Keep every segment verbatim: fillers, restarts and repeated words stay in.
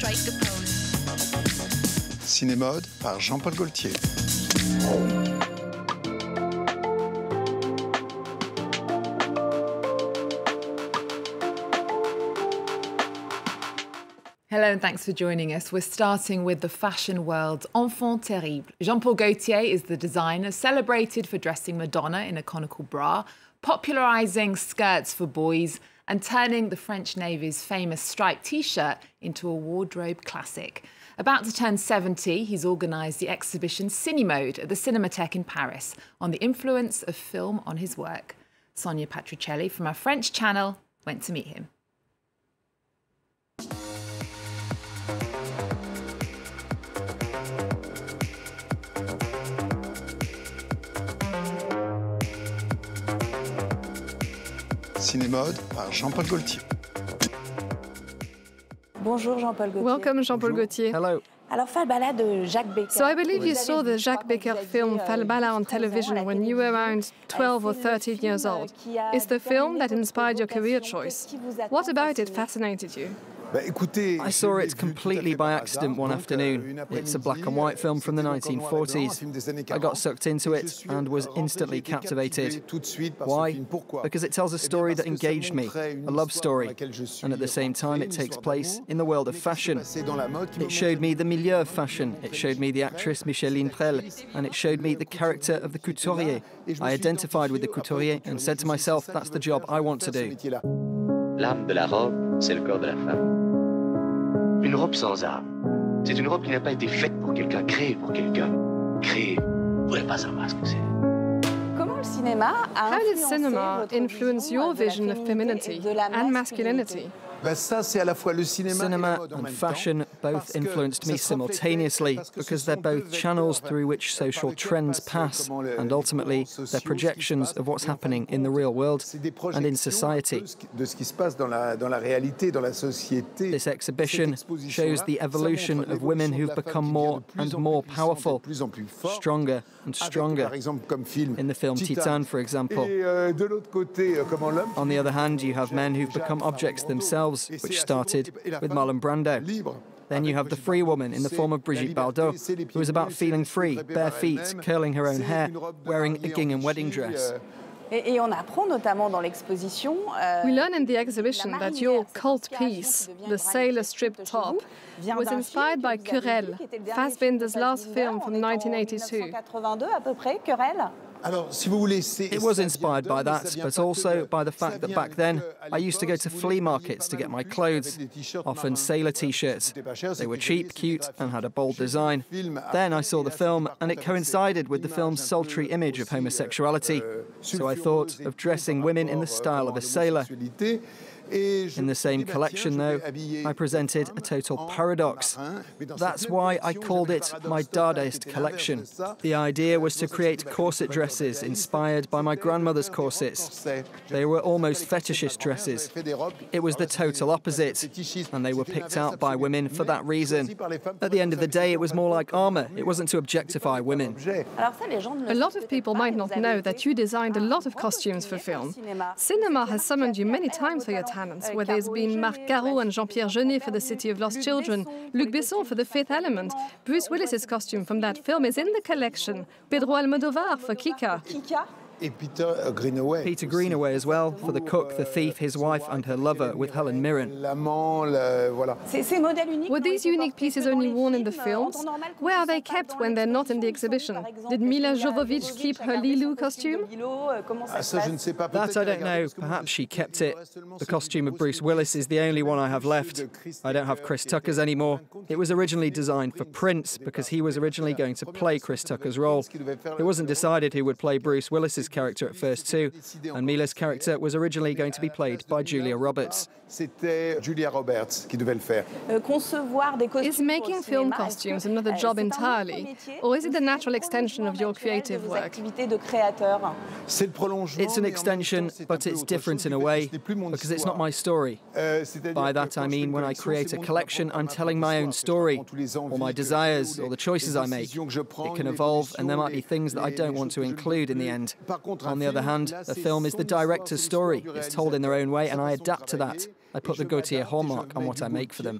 like a pose. Cinémode par Jean-Paul Gaultier. Hello and thanks for joining us. We're starting with the fashion world's enfant terrible. Jean-Paul Gaultier is the designer celebrated for dressing Madonna in a conical bra, popularising skirts for boys and turning the French Navy's famous striped T-shirt into a wardrobe classic. About to turn seventy, he's organised the exhibition Cinémode at the Cinémathèque in Paris on the influence of film on his work. Sonia Patricelli from our French channel went to meet him. Cinémode par Jean-Paul Gaultier. Bonjour Jean-Paul Gaultier. Welcome Jean-Paul Gaultier. Hello. Alors Falbala de Jacques Becker. So I believe you saw the Jacques Becker film Falbala on television when you were around twelve or thirteen years old. It's the film that inspired your career choice. What about it fascinated you? I saw it completely by accident one afternoon. It's a black and white film from the nineteen forties. I got sucked into it and was instantly captivated. Why? Because it tells a story that engaged me, a love story, and at the same time it takes place in the world of fashion. It showed me the milieu of fashion, it showed me the actress Micheline Prel, and it showed me the character of the couturier. I identified with the couturier and said to myself, that's the job I want to do. L'âme de la robe, c'est le corps de la femme. Une robe sans âme, c'est une robe qui n'a pas été faite pour quelqu'un, créée pour quelqu'un. Créée, vous ne pouvez pas savoir ce que c'est. How did cinema influence your vision of femininity and masculinity? Cinema and fashion both influenced me simultaneously because they're both channels through which social trends pass and ultimately they're projections of what's happening in the real world and in society. This exhibition shows the evolution of women who've become more and more powerful, stronger and stronger. In the film Titane, for example. On the other hand, you have men who've become objects themselves, which started with Marlon Brando. Then you have the free woman in the form of Brigitte Bardot, who is about feeling free, bare feet, curling her own hair, wearing a gingham wedding dress. We learn in the exhibition that your cult piece, the sailor strip top, was inspired by Querelle, Fassbinder's last film from nineteen eighty-two. It was inspired by that, but also by the fact that back then I used to go to flea markets to get my clothes, often sailor T-shirts. They were cheap, cute, and had a bold design. Then I saw the film, and it coincided with the film's sultry image of homosexuality. So I thought of dressing women in the style of a sailor. In the same collection, though, I presented a total paradox. That's why I called it my Dadaist collection. The idea was to create corset dresses inspired by my grandmother's corsets. They were almost fetishist dresses. It was the total opposite, and they were picked out by women for that reason. At the end of the day, it was more like armour. It wasn't to objectify women. A lot of people might not know that you designed a lot of costumes for film. Cinema has summoned you many times for your talent. Whether it's been Marc Caro and Jean-Pierre Jeunet for The City of Lost Children, Luc Besson for The Fifth Element. Bruce Willis's costume from that film is in the collection. Pedro Almodovar for Kika. Peter Greenaway. Peter Greenaway as well, for The Cook, The Thief, His Wife and Her Lover with Helen Mirren. Were these unique pieces only worn in the films? Where are they kept when they're not in the exhibition? Did Mila Jovovich keep her Lilou costume? That I don't know. Perhaps she kept it. The costume of Bruce Willis is the only one I have left. I don't have Chris Tucker's anymore. It was originally designed for Prince because he was originally going to play Chris Tucker's role. It wasn't decided who would play Bruce Willis's character at first too, and Mila's character was originally going to be played by Julia Roberts. Is making film costumes another job entirely, or is it a natural extension of your creative work? It's an extension, but it's different in a way, because it's not my story. By that I mean when I create a collection, I'm telling my own story, or my desires, or the choices I make. It can evolve, and there might be things that I don't want to include in the end. On the other hand, the film is the director's story. It's told in their own way, and I adapt to that. I put the Gaultier hallmark on what I make for them.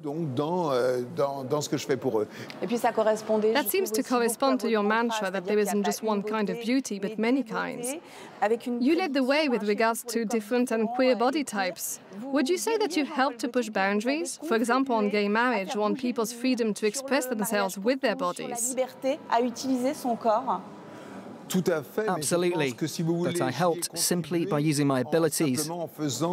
That seems to correspond to your mantra that there isn't just one kind of beauty, but many kinds. You led the way with regards to different and queer body types. Would you say that you've helped to push boundaries, for example on gay marriage or on people's freedom to express themselves with their bodies? Absolutely, but I helped simply by using my abilities, my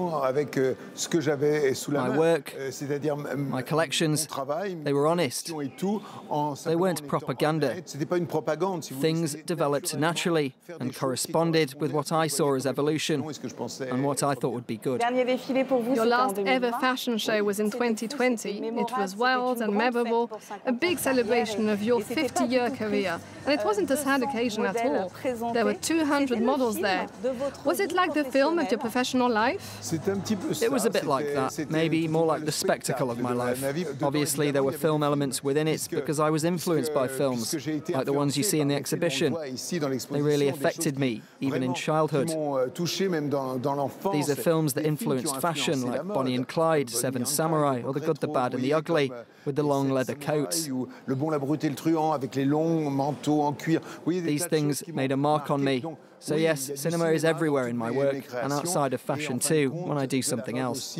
work, my collections. They were honest. They weren't propaganda. Things developed naturally and corresponded with what I saw as evolution and what I thought would be good. Your last ever fashion show was in twenty twenty. It was wild and memorable, a big celebration of your fifty-year career. And it wasn't a sad occasion at all. There were two hundred models there. Was it like the film of your professional life? It was a bit like that, maybe more like the spectacle of my life. Obviously, there were film elements within it because I was influenced by films, like the ones you see in the exhibition. They really affected me, even in childhood. These are films that influenced fashion, like Bonnie and Clyde, Seven Samurai, or The Good, the Bad and the Ugly, with the long leather coats. These things made a mark on me. So yes, cinema is everywhere in my work, and outside of fashion too, when I do something else.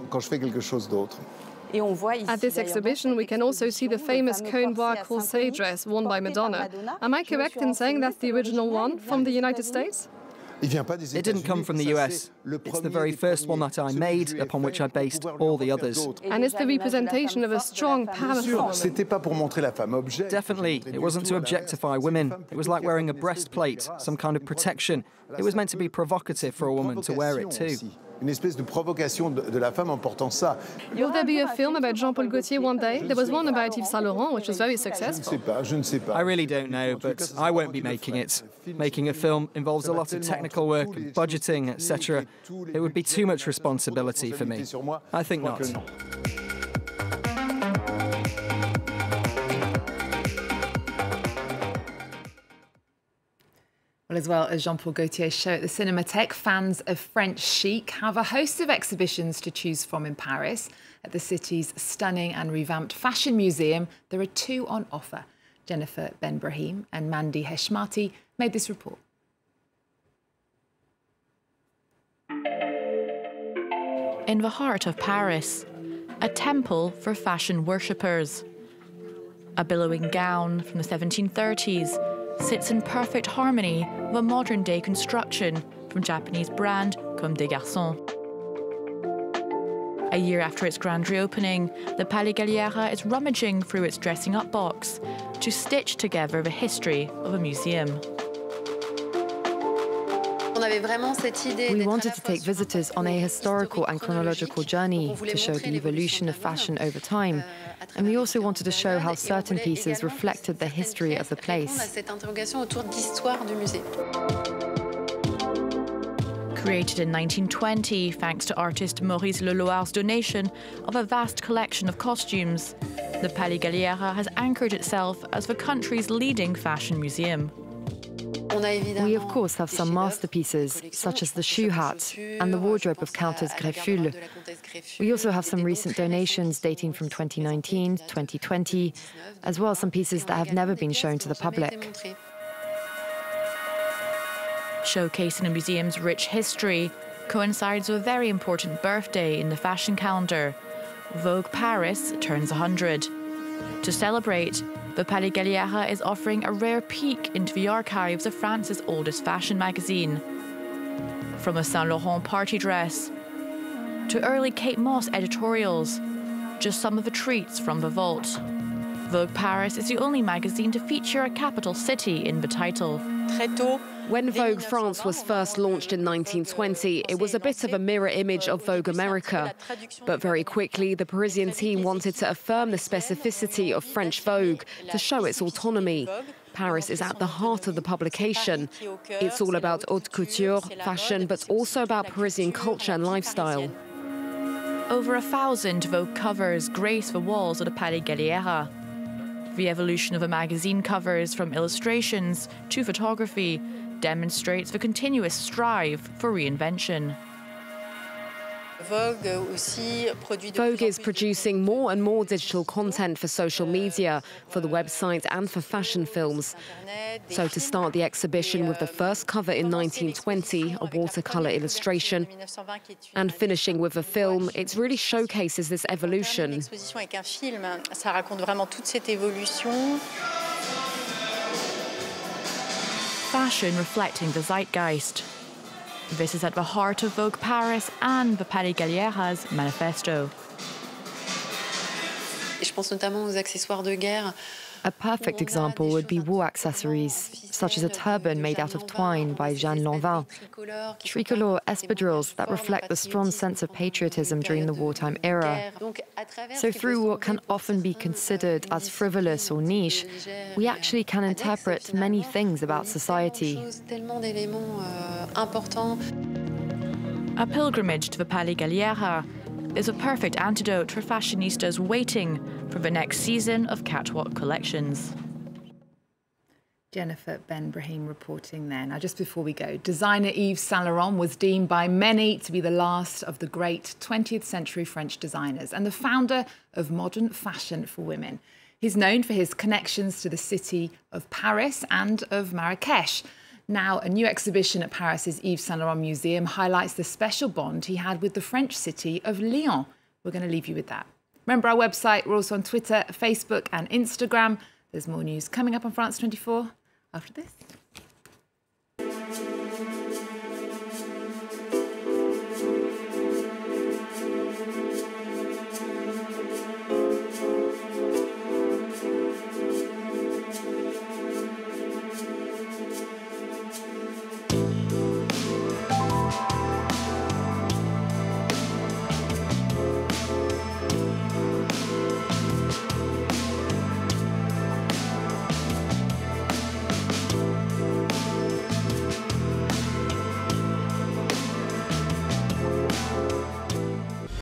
At this exhibition, we can also see the famous Cône Bois Corsé dress worn by Madonna. Am I correct in saying that's the original one from the United States? It didn't come from the U S. It's the very first one that I made, upon which I based all the others. And it's the representation of a strong, powerful woman. Definitely. It wasn't to objectify women. It was like wearing a breastplate, some kind of protection. It was meant to be provocative for a woman to wear it too. Une espèce de provocation de la femme en portant ça. Will there be a film about Jean-Paul Gaultier one day? There was one about Yves Saint Laurent, which was very successful. Je ne sais pas, je ne sais pas. I really don't know, but I won't be making it. Making a film involves a lot of technical work, and budgeting, et cetera. It would be too much responsibility for me. I think not. Well, as well as Jean-Paul Gaultier's show at the Cinémathèque, fans of French chic have a host of exhibitions to choose from in Paris. At the city's stunning and revamped fashion museum, there are two on offer. Jennifer Ben-Brahim and Mandy Heshmati made this report. In the heart of Paris, a temple for fashion worshippers. A billowing gown from the seventeen thirties sits in perfect harmony with a modern-day construction from Japanese brand Comme des Garçons. A year after its grand reopening, the Palais Galliera is rummaging through its dressing-up box to stitch together the history of a museum. We wanted to take visitors on a historical and chronological journey to show the evolution of fashion over time. And we also wanted to show how certain pieces reflected the history of the place. Created in nineteen twenty, thanks to artist Maurice Leloir's donation of a vast collection of costumes, the Palais Galliera has anchored itself as the country's leading fashion museum. We, of course, have some masterpieces, such as the shoe hat and the wardrobe of Countess Greffule. We also have some recent donations dating from twenty nineteen to twenty twenty, as well as some pieces that have never been shown to the public. Showcasing the museum's rich history coincides with a very important birthday in the fashion calendar. Vogue Paris turns one hundred. To celebrate, the Palais Galliera is offering a rare peek into the archives of France's oldest fashion magazine. From a Saint Laurent party dress to early Kate Moss editorials, just some of the treats from the vault. Vogue Paris is the only magazine to feature a capital city in the title. When Vogue France was first launched in nineteen twenty, it was a bit of a mirror image of Vogue America. But very quickly, the Parisian team wanted to affirm the specificity of French Vogue to show its autonomy. Paris is at the heart of the publication. It's all about haute couture, fashion, but also about Parisian culture and lifestyle. Over a thousand Vogue covers grace the walls of the Palais Galliera. The evolution of the magazine covers, from illustrations to photography, demonstrates the continuous strive for reinvention. Vogue is producing more and more digital content for social media, for the website and for fashion films. So to start the exhibition with the first cover in nineteen twenty, a watercolour illustration, and finishing with a film, it really showcases this evolution. Fashion reflecting the zeitgeist. This is at the heart of Vogue Paris and the Palais Galliera's manifesto. A perfect example would be war accessories, such as a turban made out of twine by Jeanne Lanvin, tricolor espadrilles that reflect the strong sense of patriotism during the wartime era. So through what can often be considered as frivolous or niche, we actually can interpret many things about society. A pilgrimage to the Palais Galliera is a perfect antidote for fashionistas waiting for the next season of catwalk collections. Jennifer Ben Brahim reporting there. Now, just before we go, designer Yves Saint Laurent was deemed by many to be the last of the great twentieth century French designers and the founder of modern fashion for women. He's known for his connections to the city of Paris and of Marrakesh. Now, a new exhibition at Paris's Yves Saint Laurent Museum highlights the special bond he had with the French city of Lyon. We're going to leave you with that. Remember our website. We're also on Twitter, Facebook and Instagram. There's more news coming up on France twenty-four after this.